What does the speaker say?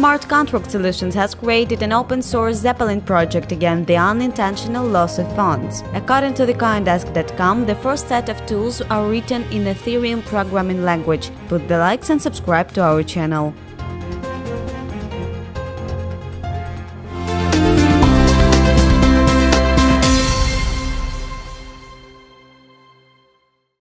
Smart Contract Solutions has created an open-source Zeppelin project against the unintentional loss of funds. According to thecoindesk.com, the first set of tools are written in Ethereum programming language. Put the likes and subscribe to our channel.